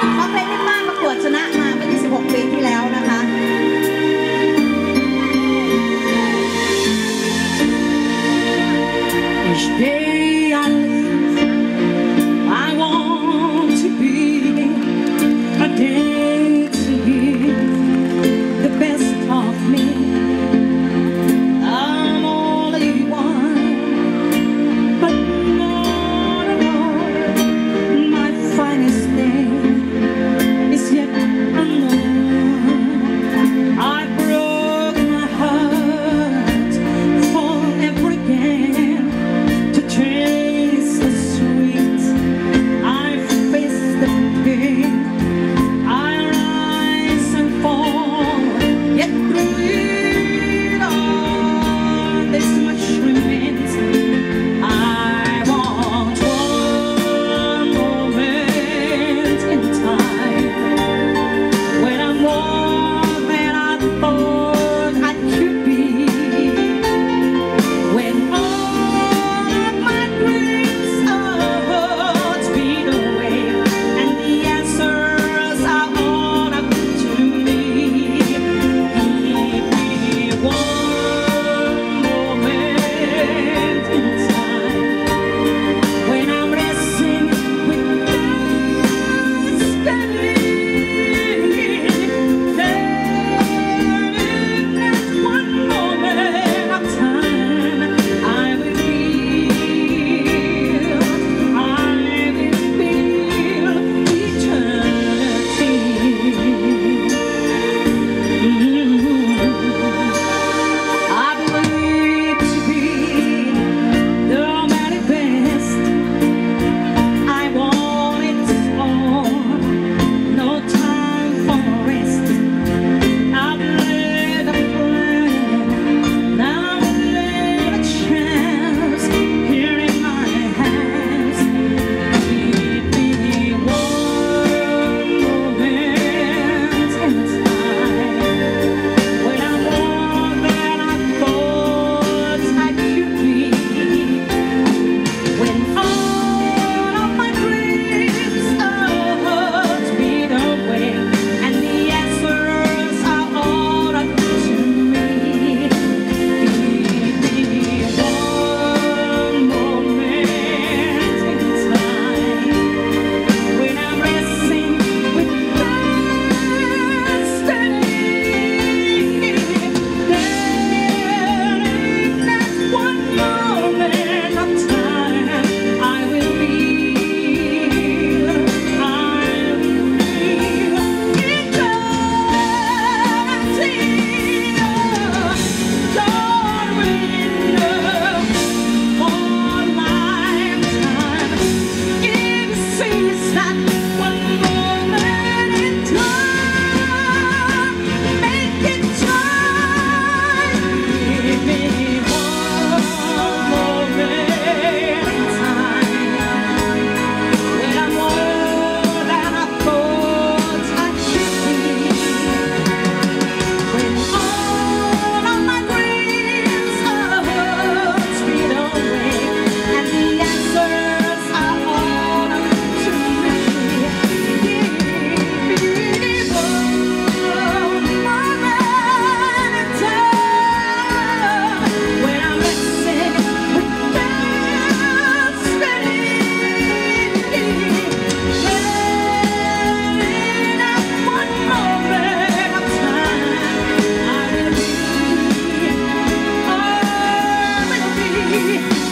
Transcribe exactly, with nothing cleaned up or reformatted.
เพราะเพลงที่ป้าประกวดชนะมาเมื่อยี่สิบหกปีที่แล้วนะคะ Each day I live, I want to be a day to give the best of me. I'm only one, but not alone. My finest thing is yet unknown. I broke my heart for ever again. Taste the sweet, I face the pain, I rise and fall, yet through it all, this much remains. I want one moment in time, when I'm more than I thought I could be, when be